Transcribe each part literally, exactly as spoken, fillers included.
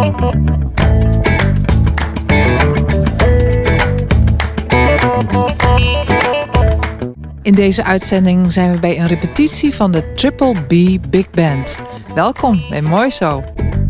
In deze uitzending zijn we bij een repetitie van de Triple B Big Band. Welkom bij Mooi Zo.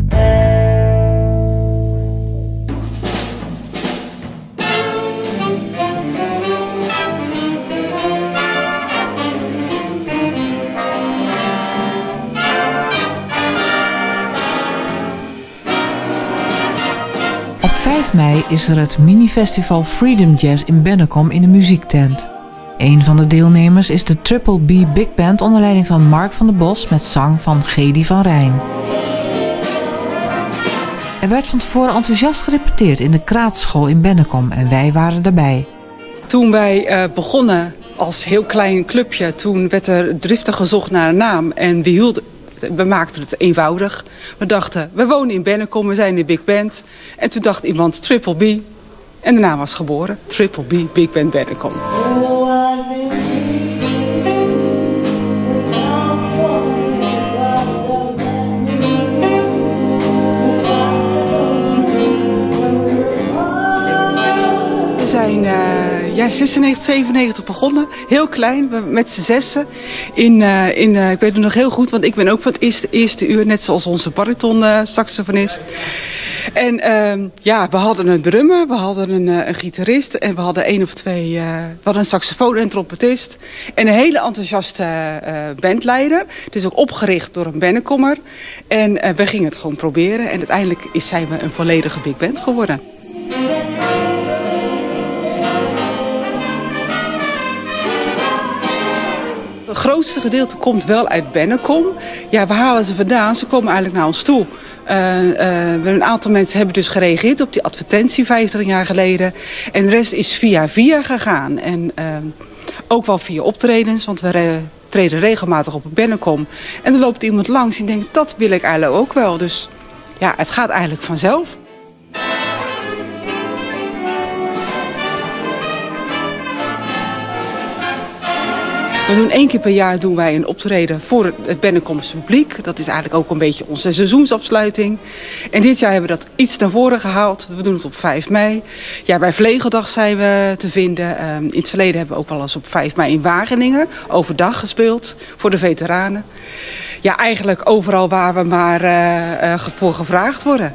Op vijf mei is er het mini-festival Freedom Jazz in Bennekom in de muziektent. Een van de deelnemers is de Triple B Big Band onder leiding van Mark van der Bos met zang van Gedi van Rijn. Er werd van tevoren enthousiast gerepeteerd in de Kraatschool in Bennekom en wij waren daarbij. Toen wij uh, begonnen als heel klein clubje, toen werd er driftig gezocht naar een naam en we hielden... We maakten het eenvoudig. We dachten, we wonen in Bennekom, we zijn in de Big Band. En toen dacht iemand Triple B. En de naam was geboren. Triple B Big Band Bennekom. We zijn uh, ja, zesennegentig, zevenennegentig begonnen. Heel klein, met z'n zessen. In, uh, in, uh, ik weet het nog heel goed, want ik ben ook van het eerste, eerste uur, net zoals onze bariton uh, saxofonist. En uh, ja, we hadden een drummer, we hadden een, uh, een gitarist en we hadden één of twee, uh, we hadden een saxofoon en een trompetist. En een hele enthousiaste uh, bandleider. Het is ook opgericht door een Bennekommer. En uh, we gingen het gewoon proberen en uiteindelijk is, zijn we een volledige big band geworden. Het grootste gedeelte komt wel uit Bennekom. Ja, we halen ze vandaan. Ze komen eigenlijk naar ons toe. Uh, uh, een aantal mensen hebben dus gereageerd op die advertentie vijftig jaar geleden. En de rest is via via gegaan. En uh, ook wel via optredens, want we re treden regelmatig op Bennekom. En dan loopt iemand langs die denkt, dat wil ik eigenlijk ook wel. Dus ja, het gaat eigenlijk vanzelf. We doen één keer per jaar doen wij een optreden voor het Bennekomse publiek. Dat is eigenlijk ook een beetje onze seizoensafsluiting. En dit jaar hebben we dat iets naar voren gehaald. We doen het op vijf mei. Ja, bij Vlegeldag zijn we te vinden. In het verleden hebben we ook wel eens op vijf mei in Wageningen overdag gespeeld voor de veteranen. Ja, eigenlijk overal waar we maar uh, voor gevraagd worden.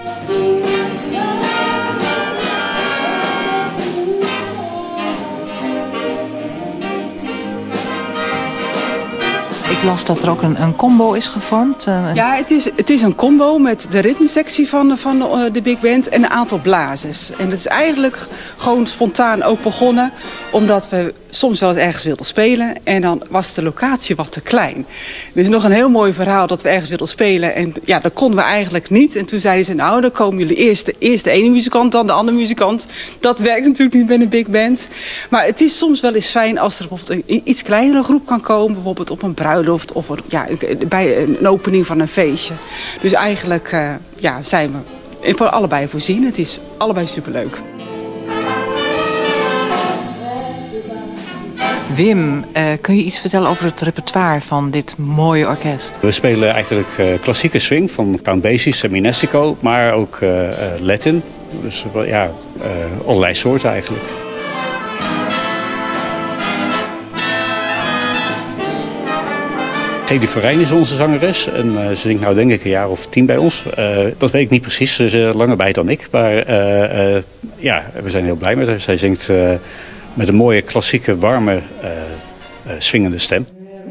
Ik las dat er ook een, een combo is gevormd. Uh... Ja, het is, het is een combo met de ritmesectie van, van de, uh, de Big Band en een aantal blazers. En dat is eigenlijk gewoon spontaan ook begonnen, omdat we soms wel eens ergens wilden spelen. En dan was de locatie wat te klein. Er is nog een heel mooi verhaal dat we ergens wilden spelen. En ja, dat konden we eigenlijk niet. En toen zeiden ze, nou, dan komen jullie eerst de, eerst de ene muzikant, dan de andere muzikant. Dat werkt natuurlijk niet met een Big Band. Maar het is soms wel eens fijn als er bijvoorbeeld een iets kleinere groep kan komen. Bijvoorbeeld op een bruiloft of ja, bij een opening van een feestje. Dus eigenlijk uh, ja, zijn we voor allebei voorzien. Het is allebei superleuk. Wim, uh, kun je iets vertellen over het repertoire van dit mooie orkest? We spelen eigenlijk uh, klassieke swing van Count Basie, Seminestico, maar ook uh, uh, Latin. Dus ja, uh, allerlei soorten eigenlijk. Gedi van Rijn is onze zangeres en uh, ze zingt nou denk ik een jaar of tien bij ons. Uh, dat weet ik niet precies, ze is uh, langer bij dan ik. Maar uh, uh, ja, we zijn heel blij met haar. Zij zingt uh, met een mooie klassieke, warme, uh, uh, swingende stem.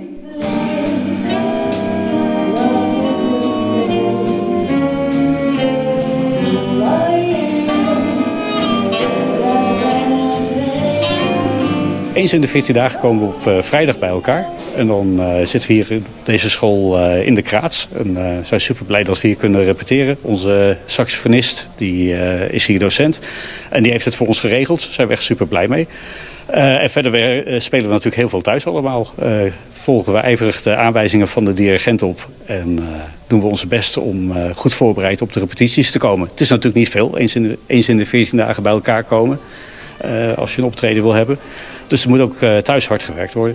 Eens in de veertien dagen komen we op uh, vrijdag bij elkaar. En dan uh, zitten we hier op deze school uh, in de Kraats. En uh, zijn super blij dat we hier kunnen repeteren. Onze saxofonist die, uh, is hier docent. En die heeft het voor ons geregeld. Daar zijn we echt super blij mee. Uh, en verder we, uh, spelen we natuurlijk heel veel thuis allemaal. Uh, volgen we ijverig de aanwijzingen van de dirigent op. En uh, doen we ons best om uh, goed voorbereid op de repetities te komen. Het is natuurlijk niet veel. Eens in de, eens in de veertien dagen bij elkaar komen. Uh, als je een optreden wil hebben. Dus er moet ook uh, thuis hard gewerkt worden.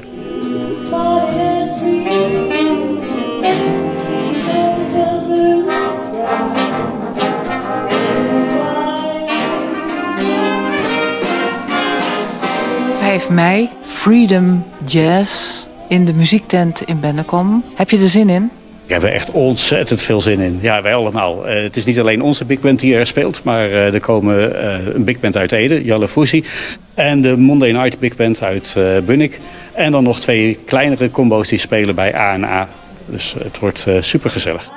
vijf mei, Freedom Jazz in de muziektent in Bennekom. Heb je er zin in? We hebben echt ontzettend veel zin in. Ja, wij allemaal. Uh, het is niet alleen onze big band die er speelt, maar uh, er komen uh, een big band uit Ede, Jalle Fusi. En de Monday Night Big Band uit uh, Bunnik. En dan nog twee kleinere combo's die spelen bij A en A. Dus uh, het wordt uh, super gezellig.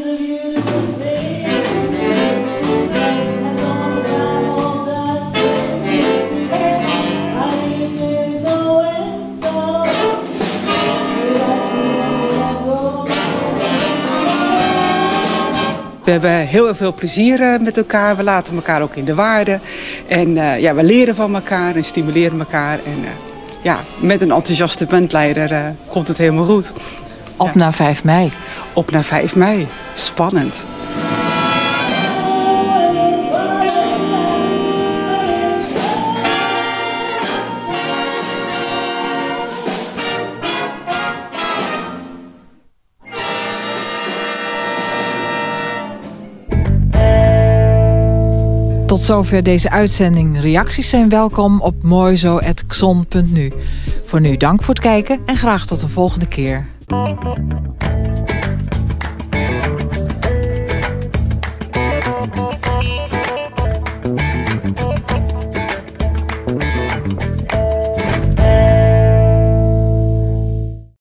We hebben heel erg veel plezier met elkaar. We laten elkaar ook in de waarde. En uh, ja, we leren van elkaar en stimuleren elkaar. En uh, ja, met een enthousiaste bandleider uh, komt het helemaal goed. Op ja. naar vijf mei. Op naar vijf mei. Spannend. Tot zover deze uitzending. Reacties zijn welkom op moizo punt xon punt nu. Voor nu dank voor het kijken en graag tot de volgende keer.